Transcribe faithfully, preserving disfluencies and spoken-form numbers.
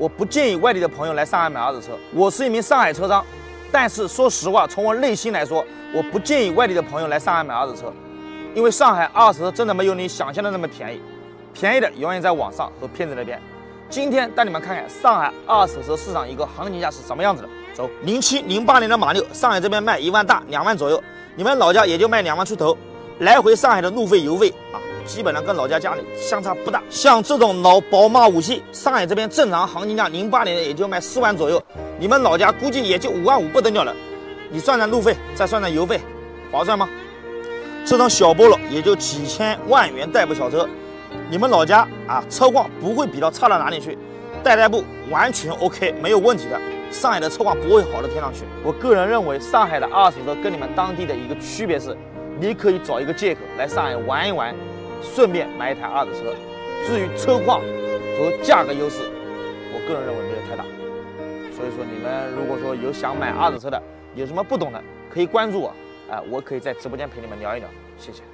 我不建议外地的朋友来上海买二手车。我是一名上海车商，但是说实话，从我内心来说，我不建议外地的朋友来上海买二手车，因为上海二手车真的没有你想象的那么便宜，便宜的永远在网上和骗子那边。今天带你们看看上海二手车市场一个行情价是什么样子的。走，零七零八年的马六，上海这边卖一万大两万左右，你们老家也就卖两万出头，来回上海的路费油费啊，基本上跟老家家里相差不大。像这种老宝马五系，上海这边正常行情价零八年的也就卖四万左右，你们老家估计也就五万五不得了了。你算算路费，再算算油费，划算吗？这种小波罗也就几千万元代步小车，你们老家啊车况不会比到差到哪里去，代代步完全 OK 没有问题的。上海的车况不会好到天上去。我个人认为，上海的二手车跟你们当地的一个区别是，你可以找一个借口来上海玩一玩，顺便买一台二手车。至于车况和价格优势，我个人认为没有太大。所以说，你们如果说有想买二手车的，有什么不懂的，可以关注我，啊、呃，我可以在直播间陪你们聊一聊。谢谢。